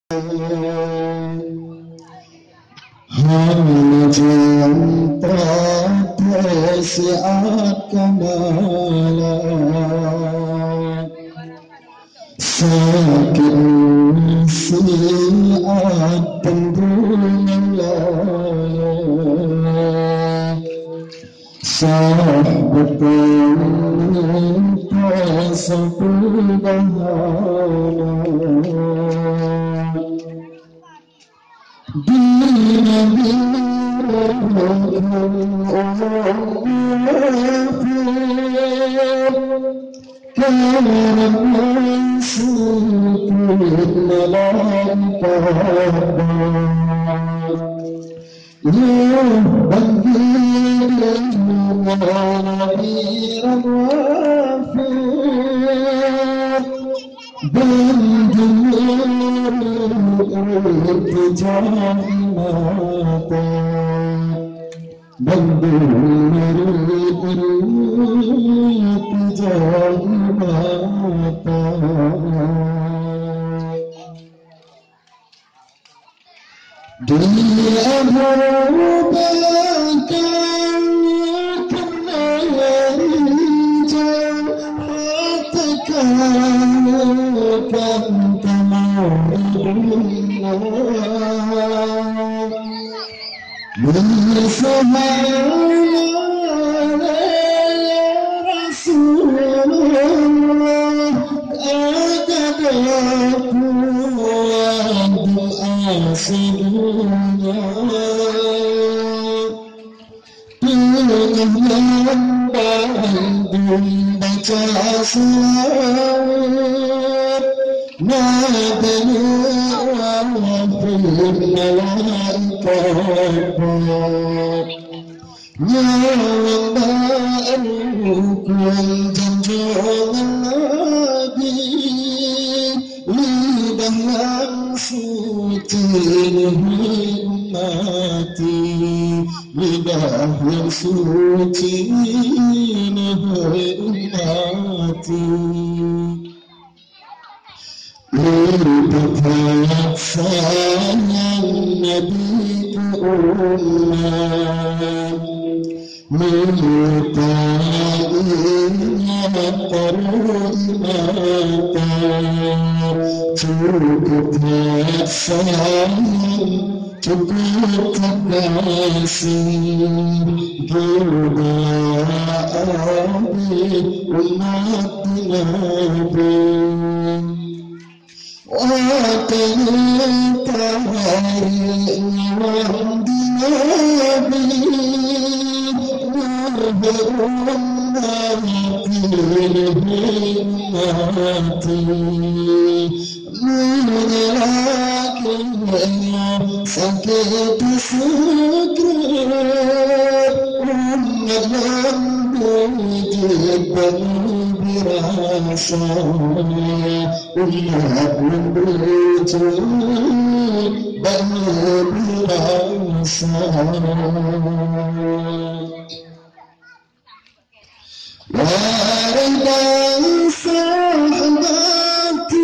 سعت كمالا ساكن سيئات تنظرون الله صاحبة قاسة البهالا دين كان الناس الملائكة يا بني نبيرا وافيا بالجنون الارتجاع ماتا بالجنون الارتجاع ماتا دنيا مرباك كنا رجال حتك كنت موعدنا من سمعنا يا رسول الله أدبك سيدنا تنهيان بعدهم بتعصير نادنا في الملائكة يا الله الجنجال النبي لبهيان صوتينه أمتي لبهيان صوتينه أمتي لتتوفى النبي أمة من طائر قريمتا تكتفى الناسي جرداء أمتنا وأتيت وعندنا سكت سكر جدا براسا والله براسا واردا صاحبتي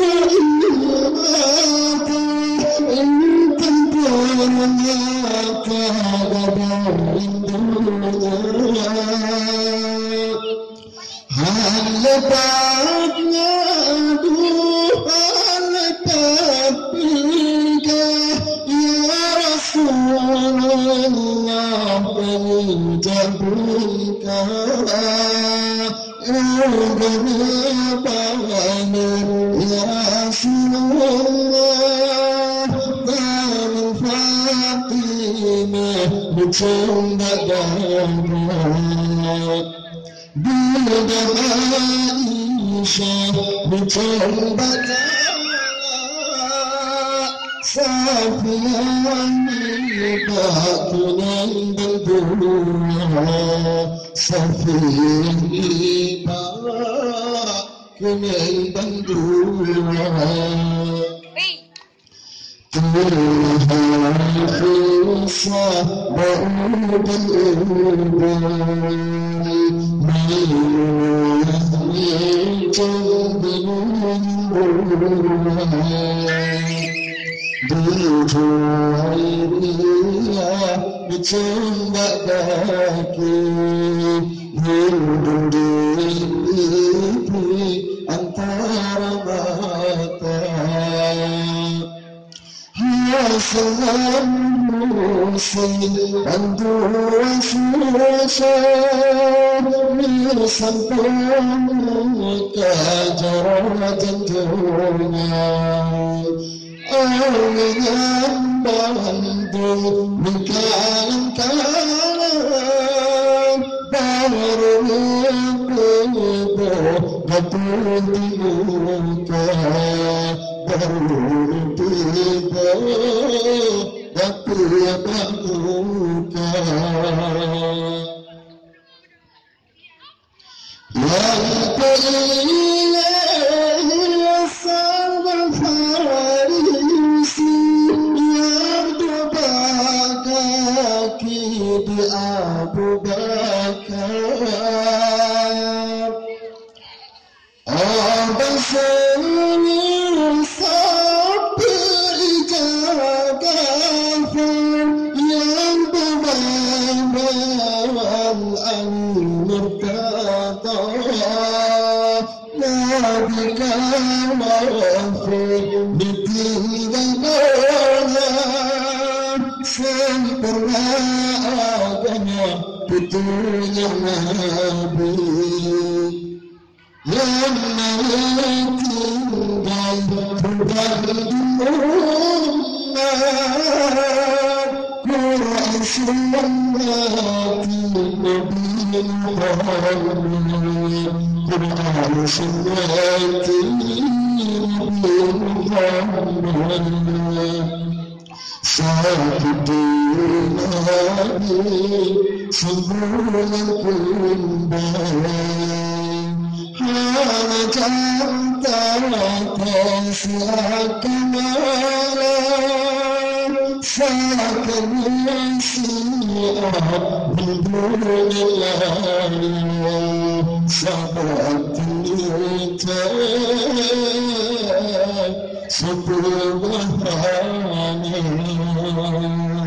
وإماتي إن كنت رمياك غدا من دنيا هل بعدنا هل تبيك يا رسول الله من جبريك يا رسول الله دار فاطمة بتنبدا بيد عائشة بتنبدا صافيا باطنا بدورها صافيا باطنا بدورها تلها خلصة بعود الإنبال Dihuairia dicundak kaki Lindung diri antara mata Hasan musim pandua susah Sampai kajaran tentunya Angin yang bantu Mengkalang-kalang Baru mengkubu Gapun dibuka Baru tiba Gapun dibuka Yang berilah asal Farisi yang berbakaki di Abu Bakar Abang seni sapi jagakan yang berbawan al-murtada Nabi kawafir ditinggalnya sempurna agama putunya Nabi yang tinggal berbanding Quran sunnati Nabi Muhammad Quran sunnati Nabi Muhammad Sakitun Nabi sebulan kumbang Hana jantara kesiakanan Sakan siap bidulillah Sabat nitan sepuluh hari